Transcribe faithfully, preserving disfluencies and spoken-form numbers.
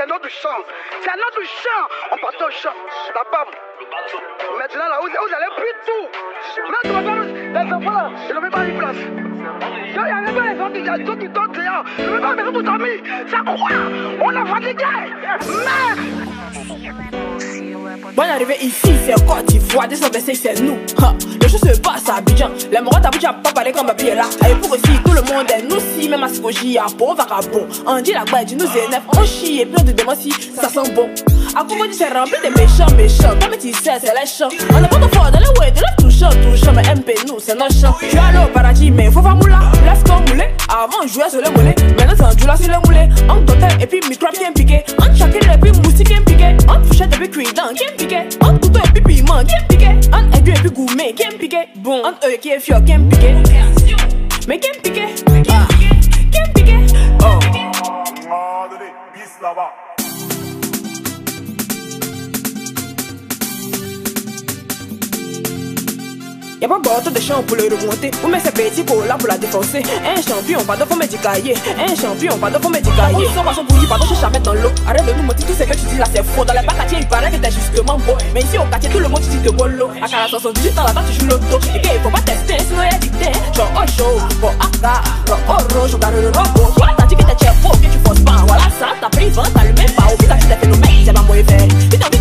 c'est notre chant. C'est notre chant. On partait au chant. La bam. Maintenant là, vous, vous allez plus tout. Maintenant, les enfants là, je ne vais pas une place. Il y a même pas les gens qui, les gens qui tombent dehors. Je ne vais pas mettre pour dormir. Ça quoi? On a fatigué. Mais... Bonne arrivée ici, c'est Côte d'Ivoire, deux cent vingt-cinq c'est nous. Ha. Les choses se passent à Abidjan. Les morats d'Abidjan pas parler comme Babi est là. Et pour aussi, tout le monde est nous si, même à Sikoji, à Pau, vagabond. On dit la gueule, nous énerve, on chie et plein de démons si ça sent bon. À Congo, c'est rempli de méchants, méchants. Comme tu sais, c'est les champs. On est pas trop fort dans les ouais, de la touchant, touchant. Mais M P, nous, c'est nos champs. Je suis allé au paradis, mais faut pas mouler. Laisse qu'on moule. Avant, on jouait sur le moulé. Maintenant, c'est un jour là sur le moulé. On dotait et puis micro qui est piqué. On chacun et puis moustique qui est piqué. On fouchait et puis cuidant qui est piqué. On couteau et puis piment qui est piqué. On aiguille et puis gourmet qui est piqué. Bon, on œil qui est fier qui est piqué. Mais qui est piqué? Ah, qui est piqué? Oh. Y'a pas beaucoup de champs pour le remonter. Ou mais c'est petit pour là pour la défoncer. Un champion, pas de faux médicailler. Un champion, pas de faux médicailler. Ils sont pas son bouillis, pas de chercher à mettre dans l'eau. Arrête de nous mentir, tout ce que tu dis là c'est faux. Dans les bacs quartier, il paraît que t'es justement beau. Mais ici au quartier, tout le monde dit de bolo. À quarante soixante-dix ans là-bas, tu joues l'auto. Et qu'il faut pas tester, sinon y'a dicté. Genre au show, pour Aka, genre au rouge, regarde le robot. Voilà, t'as dit que t'es chef, que tu forces pas. Voilà ça, t'as pris vingt, t'as le même pas. Au pire, t'as fait nos mecs, c'est pas mauvais.